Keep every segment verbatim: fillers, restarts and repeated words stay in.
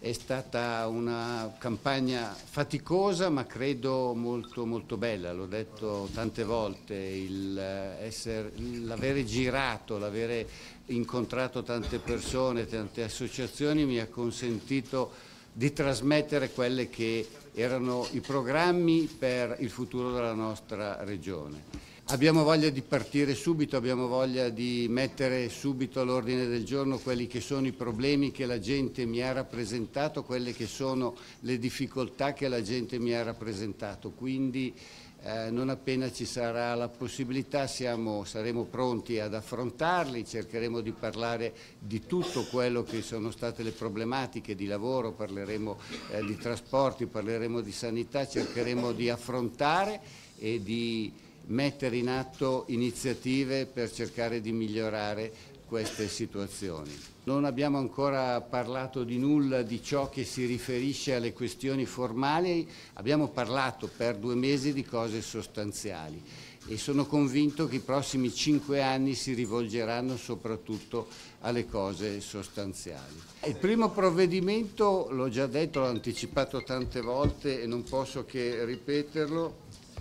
È stata una campagna faticosa ma credo molto, molto bella, l'ho detto tante volte, l'avere girato, l'avere incontrato tante persone, tante associazioni mi ha consentito di trasmettere quelle che erano i programmi per il futuro della nostra regione. Abbiamo voglia di partire subito, abbiamo voglia di mettere subito all'ordine del giorno quelli che sono i problemi che la gente mi ha rappresentato, quelle che sono le difficoltà che la gente mi ha rappresentato. Quindi eh, non appena ci sarà la possibilità siamo, saremo pronti ad affrontarli, cercheremo di parlare di tutto quello che sono state le problematiche di lavoro, parleremo eh, di trasporti, parleremo di sanità, cercheremo di affrontare e di mettere in atto iniziative per cercare di migliorare queste situazioni. Non abbiamo ancora parlato di nulla di ciò che si riferisce alle questioni formali, abbiamo parlato per due mesi di cose sostanziali e sono convinto che i prossimi cinque anni si rivolgeranno soprattutto alle cose sostanziali. Il primo provvedimento, l'ho già detto, l'ho anticipato tante volte e non posso che ripeterlo,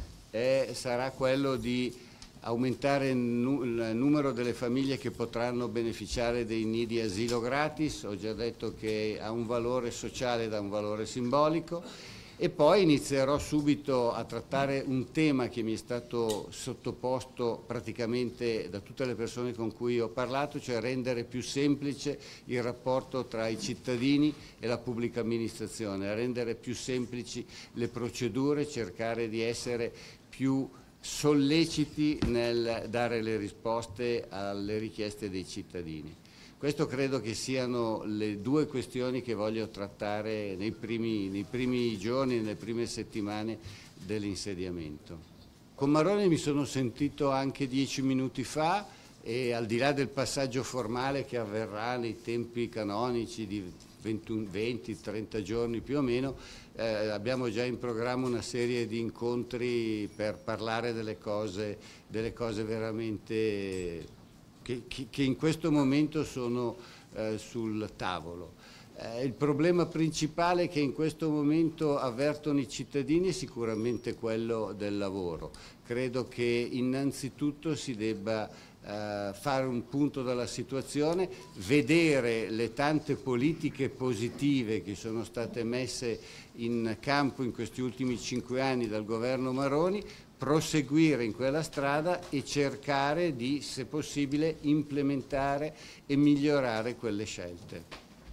E sarà quello di aumentare il numero delle famiglie che potranno beneficiare dei nidi asilo gratis. Ho già detto che ha un valore sociale ed ha un valore simbolico, e poi inizierò subito a trattare un tema che mi è stato sottoposto praticamente da tutte le persone con cui ho parlato, cioè rendere più semplice il rapporto tra i cittadini e la pubblica amministrazione, rendere più semplici le procedure, cercare di essere più solleciti nel dare le risposte alle richieste dei cittadini. Questo credo che siano le due questioni che voglio trattare nei primi, nei primi giorni, nelle prime settimane dell'insediamento. Con Maroni mi sono sentito anche dieci minuti fa e al di là del passaggio formale che avverrà nei tempi canonici di venti trenta giorni più o meno, eh, abbiamo già in programma una serie di incontri per parlare delle cose, delle cose veramente che, che, che in questo momento sono eh, sul tavolo. Eh, il problema principale che in questo momento avvertono i cittadini è sicuramente quello del lavoro. Credo che innanzitutto si debba Uh, fare un punto dalla situazione, vedere le tante politiche positive che sono state messe in campo in questi ultimi cinque anni dal governo Maroni, proseguire in quella strada e cercare di, se possibile, implementare e migliorare quelle scelte.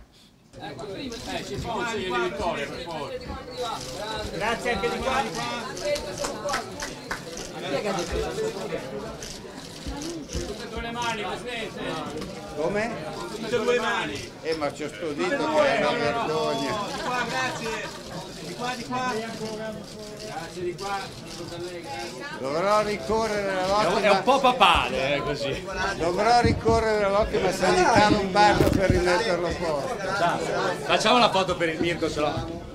Ecco, eh, ci sono di Vittoria, per favore. Grazie anche di qua. Tutte e due le mani, Presidente. Come? Tutte e due le mani. Eh, ma ci ho sto dito che è una vergogna. Di qua, grazie. Di qua, di qua. Grazie, di qua. Dovrò ricorrere all'ottima... È un po' papale, eh, così. Dovrò ricorrere all'ottima sanità lombarda per rimetterlo fuori. Facciamo la foto per il Mirko, se no.